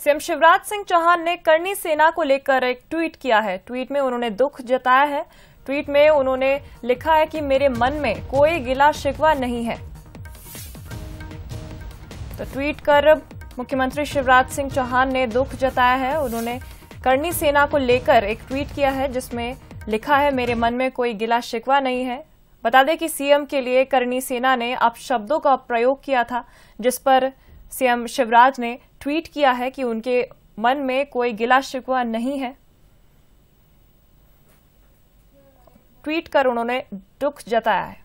CM Shivraj Singh Chauhan ने करनी सेना को लेकर एक ट्वीट किया है। ट्वीट में उन्होंने दुख जताया है। ट्वीट में उन्होंने लिखा है कि मेरे मन में कोई गिला शिकवा नहीं है। तो ट्वीट कर मुख्यमंत्री शिवराज सिंह चौहान ने दुख जताया है। उन्होंने करनी सेना को लेकर एक ट्वीट किया है जिसमें लिखा है मेरे मन में कोई गिला शिकवा नहीं है। बता दें कि सीएम के लिए करनी सेना ने अपशब्दों का प्रयोग किया था, जिस पर सीएम शिवराज ने ट्वीट किया है कि उनके मन में कोई गिला शिकवा नहीं है। ट्वीट कर उन्होंने दुख जताया है।